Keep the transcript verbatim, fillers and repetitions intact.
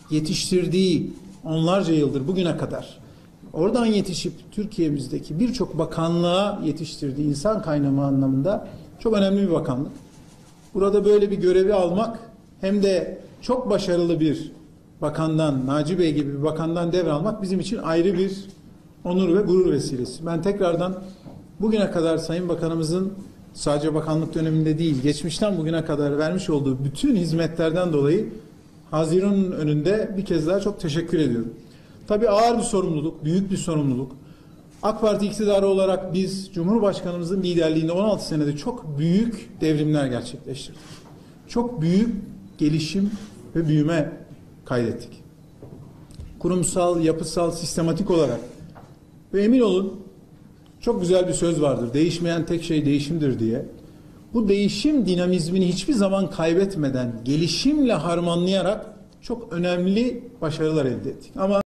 yetiştirdiği onlarca yıldır bugüne kadar oradan yetişip Türkiye'mizdeki birçok bakanlığa yetiştirdiği insan kaynağı anlamında çok önemli bir bakanlık. Burada böyle bir görevi almak hem de çok başarılı bir bakandan, Naci Bey gibi bir bakandan devralmak bizim için ayrı bir onur ve gurur vesilesi. Ben tekrardan bugüne kadar Sayın Bakanımızın sadece bakanlık döneminde değil, geçmişten bugüne kadar vermiş olduğu bütün hizmetlerden dolayı Haziran'ın önünde bir kez daha çok teşekkür ediyorum. Tabii ağır bir sorumluluk, büyük bir sorumluluk. AK Parti iktidarı olarak biz Cumhurbaşkanımızın liderliğinde on altı senede çok büyük devrimler gerçekleştirdik. Çok büyük gelişim ve büyüme kaydettik. Kurumsal, yapısal, sistematik olarak. Ve emin olun çok güzel bir söz vardır. Değişmeyen tek şey değişimdir diye. Bu değişim dinamizmini hiçbir zaman kaybetmeden, gelişimle harmanlayarak çok önemli başarılar elde ettik. Ama